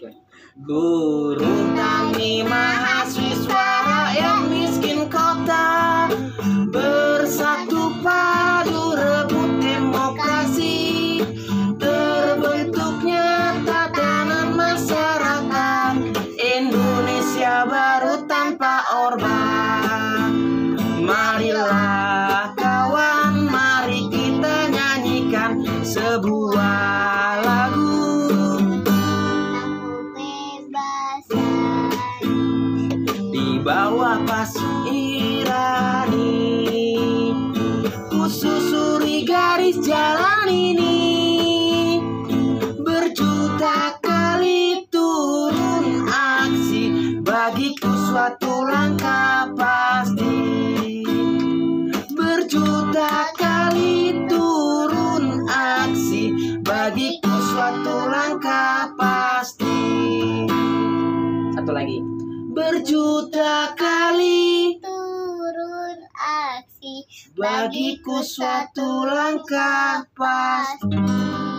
Guru tani mahasiswa rakyat miskin kota bersatu padu rebut demokrasi, terbentuknya tatanan masyarakat Indonesia baru tanpa Orba. Marilah kawan, mari kita nyanyikan sebuah lagu di bawah pasirani, ku susuri garis jalan ini, berjuta kali turun aksi, bagiku suatu langkah pasti. Berjuta kali turun aksi, bagiku suatu langkah pasti. Satu lagi. Berjuta kali turun aksi, bagiku suatu langkah pasti.